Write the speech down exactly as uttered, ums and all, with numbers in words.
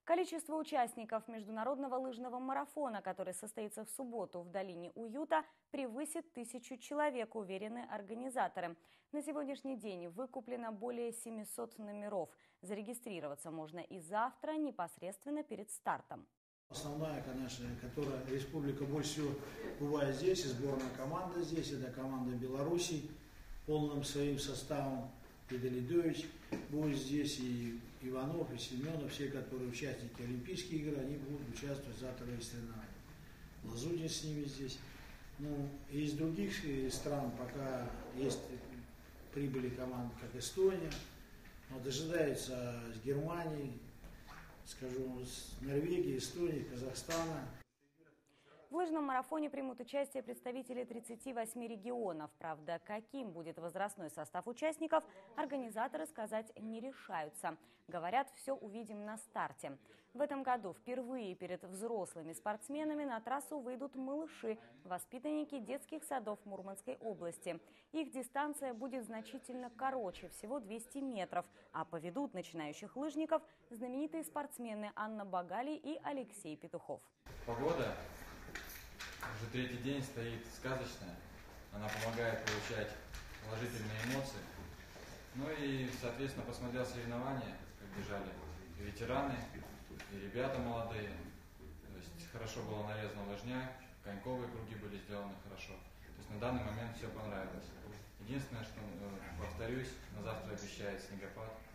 Количество участников международного лыжного марафона, который состоится в субботу в долине Уюта, превысит тысячу человек, уверены организаторы. На сегодняшний день выкуплено более семисот номеров. Зарегистрироваться можно и завтра, непосредственно перед стартом. Основная, конечно, которая республика больше всего бывает здесь, и сборная команда здесь, это команда Беларуси полным своим составом. И Далидович будет здесь, и Иванов, и Семенов, все, которые участники Олимпийских игр, они будут участвовать завтра в соревнованиях. Лазутин с ними здесь. Ну, и из других стран пока есть прибыли команды, как Эстония, но дожидается с Германии, скажу, с Норвегии, Эстонии, Казахстана. В лыжном марафоне примут участие представители тридцати восьми регионов. Правда, каким будет возрастной состав участников, организаторы сказать не решаются. Говорят, все увидим на старте. В этом году впервые перед взрослыми спортсменами на трассу выйдут малыши, воспитанники детских садов Мурманской области. Их дистанция будет значительно короче, всего двести метров, а поведут начинающих лыжников знаменитые спортсмены Анна Багали и Алексей Петухов. Погода уже третий день стоит сказочная, она помогает получать положительные эмоции. Ну и, соответственно, посмотрел соревнования, как бежали и ветераны, и ребята молодые. То есть хорошо было нарезано лыжня, коньковые круги были сделаны хорошо. То есть на данный момент все понравилось. Единственное, что, повторюсь, на завтра обещает снегопад.